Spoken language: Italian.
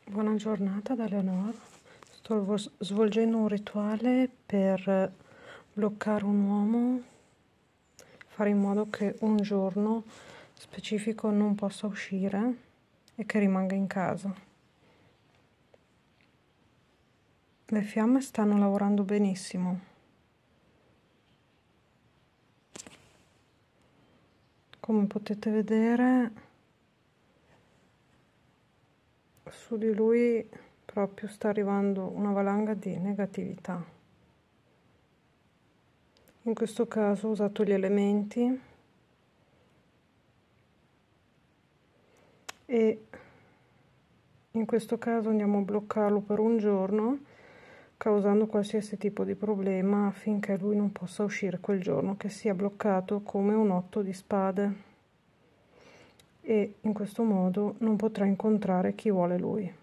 Buona giornata da Leonora. Sto svolgendo un rituale per bloccare un uomo, fare in modo che un giorno specifico non possa uscire e che rimanga in casa. Le fiamme stanno lavorando benissimo. Come potete vedere, su di lui proprio sta arrivando una valanga di negatività. In questo caso ho usato gli elementi e in questo caso andiamo a bloccarlo per un giorno, causando qualsiasi tipo di problema affinché lui non possa uscire quel giorno, che sia bloccato come un 8 di spade, e in questo modo non potrà incontrare chi vuole lui.